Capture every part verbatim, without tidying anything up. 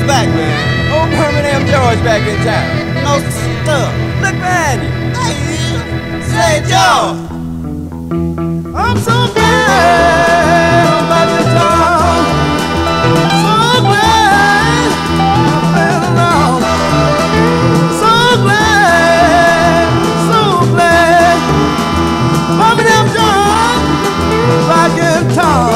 back, man. Old Birmingham George back in town. No stuff. Look behind you. There he is. Saint George. I'm so glad I'm back in town. So glad I'm playing around. So glad, so glad. Birmingham George back in town.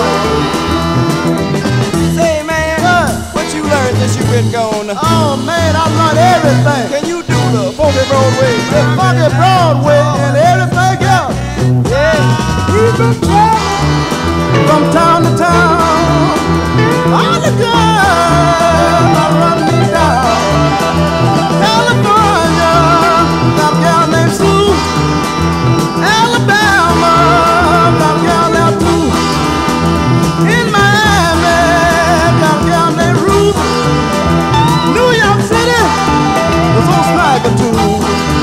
Say, man, what? What you learned since you been gone? Oh man, I learned everything. Can you do the funky Broadway? The funky Broadway and everything else. Yeah. He's been traveling from town to town. All the girls are running me down. California, got a girl named Sue. Alabama, got a girl named Sue. In Miami, got a girl named Ruth. New York City was on Swagger too.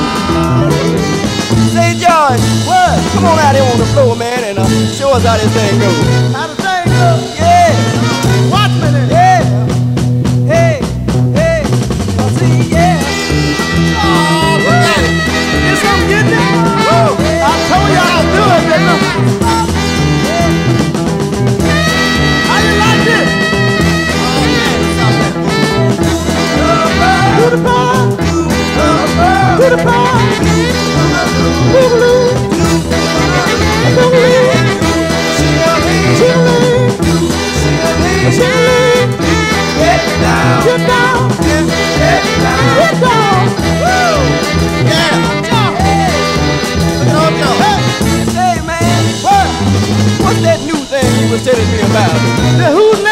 Say, George, what? Come on out here on the floor, man, and uh, show us how this thing goes. How the thing go? Yeah. Watch me then. Yeah. Hey, hey. I see, yeah. Oh, look at it. It's some getting it. Woo. I told you I'd do it, nigga. How you like this? To the pond. To the pond. Boogaloo. Boogaloo. Chilling. Chilling. Get down. Get down. Get down. Get down. Woo. Yeah. Look at all y'all. Hey, man. What? What's that new thing you was telling me about? The who's